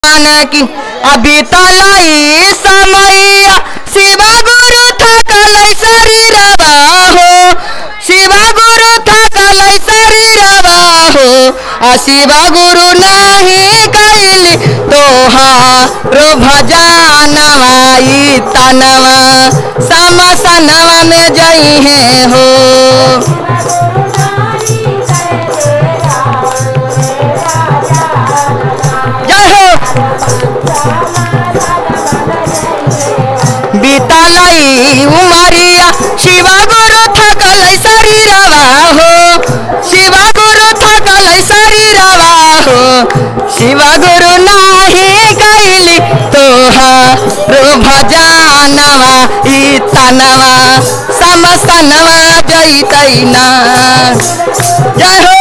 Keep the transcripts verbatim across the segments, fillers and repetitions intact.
की अभी तलाई समैया शिव गुरु थकल शरीरवा हो, शिव गुरु थकल शरीरवा हो, आ शिव गुरु नहीं कैली तोहारो भजनवा ई तनवा समसनवा में जई है हो। बीतलई उमरिया शिव गुरु थकल शरीरवा हो, शिव गुरु थकल शरीरवा हो, शिव गुरु नाही कैली तोहारो भजनवा ई तनवा समसनवा जैतै ना। जय हो।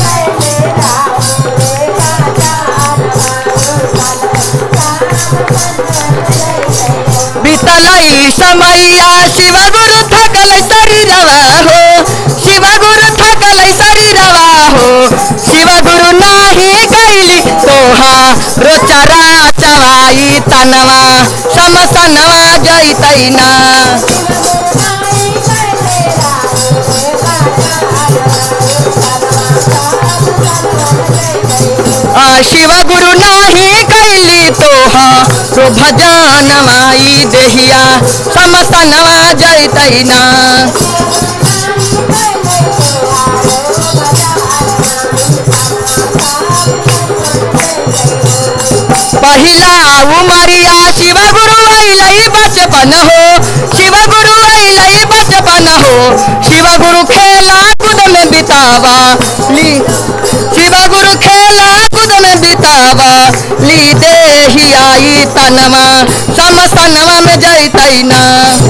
बीतलई समैया शिव गुरु थकल शरीरवा हो, शिव गुरु थकल शरीरवा हो, शिव गुरु नाही कैली तोहारो चरा चवाई तनवा समसनवा जैतै ना। शिव गुरु नाही कैली तोहारो भजनवा ई देहिया समसनवा जैतै ना। पहिला उमरिया शिव गुरु अइलै बचपन हो, शिव गुरु अइलै बचपन हो, शिव गुरु खेला कूद में बितावा ली, शिव गुरु खेला कूद में बितावा ली देहिया ई तनवा समसनवा में जैतै ना।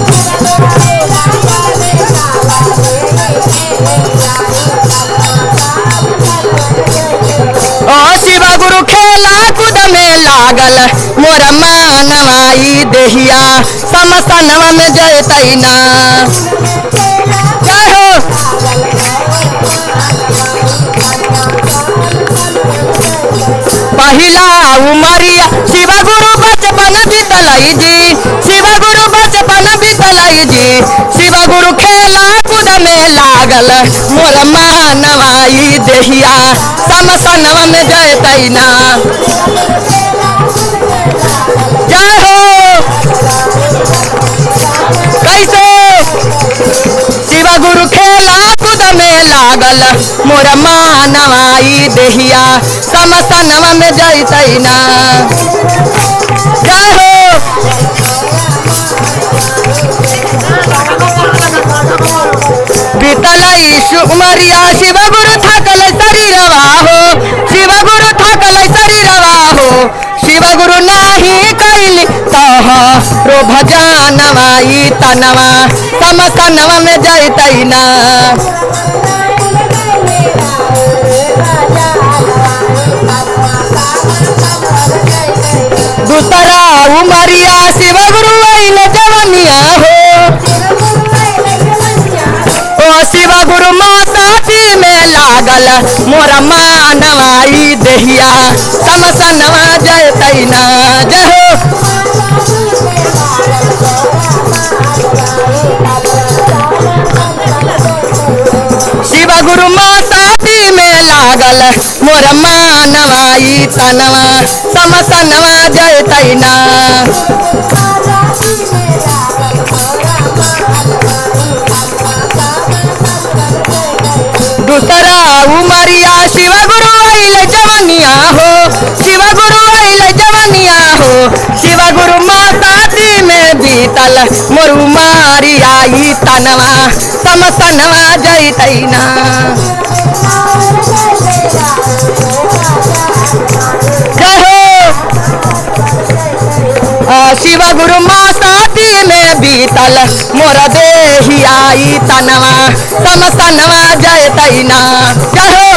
ओ शिव गुरु खेला कूद में लागल मोर मानवा ई देहिया समसनवा में जैतै ना। जय हो। पहिला उमरिया शिव गुरु बचपन बीतलै जी, शिव गुरु बचपन बीतलै जी, शिव गुरु खेला कूद में लागल मोर मानवा ई देहिया समसनवा में जैतै ना। जय हो। कैसे शिव गुरु खेला कूद में लागल मोर मानवा ई देहिया समसनवा में जैतै ना। जय हो। बीतलई उमरिया शिव गुरु थकल शरीरवा हो, शिव गुरु थकल शरीरवा हो, शिव गुरु नाही कैली तोहारो भजनवा ई तनवा समसनवा में जैतै ना। दूसरा उमरिया शिव गुरु अइलै जवनिया हो, ओ शिव गुरु माताजी में लागल मोर मानवा ई देहिया समसनवा जैतै ना। जय हो। शिव गुरु माताजी में लागल मोर मानवा ई तनवा समसनवा जैतै ना। दूसरा उमरिया शिव गुरु अइलै जवनिया हो, शिव गुरु अइलै जवनिया हो, शिव गुरु माताजी में बीतल मोर उमरिया ई तनवा समसनवा जैतै ना। जय हो। शिव गुरु माताजी में बीतल मोर देहिया ई तनवा समसनवा जैतै ना। जय हो।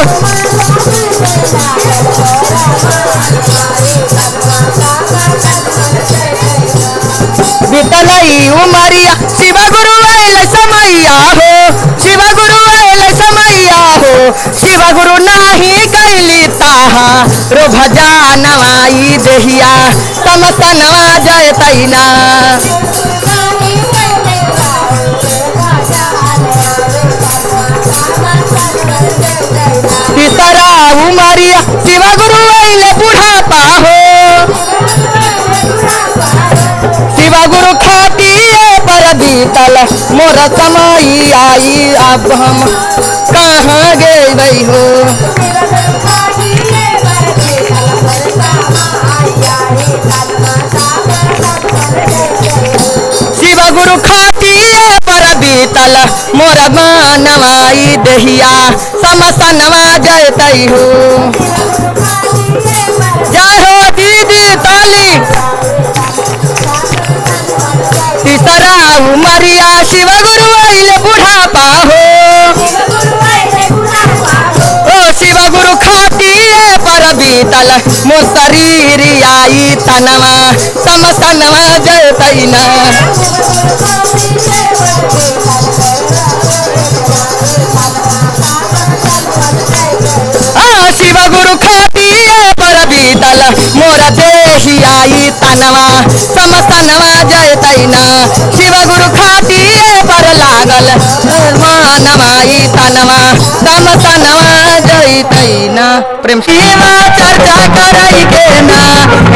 बीतलई उमरिया शिव गुरु अइलै समैया हो, शिव गुरु अइलै समैया हो, शिव गुरु नाही कैली ताहा रो भजा नवाई देहिया समसनवा जय तैना तीसरा उमरिया शिव गुरु अइले बुढ़ापा हो शिव गुरु खाटिए पर बीतल मोर समय आई अब हम कहाँ गए हो शिव गुरु खाटिए पर बीतल मोर मानवाई देहिया समसनवा जय तई हो जय हो दीदी ताली तीसरा उमरिया शिव गुरु अइले बुढ़ापा हो ओ शिव गुरु खाटिए पर बीतल मो शरीर आई तनवा समसनवा जय तैना शिव गुरु खाटिए पर बीतल मोर देहि आई तनवा समसनवा जय तैना शिव गुरु खाटिए पर लागल मानवाई तनवा समसनवा जय तैना प्रेम शिवा चर्चा करई के ना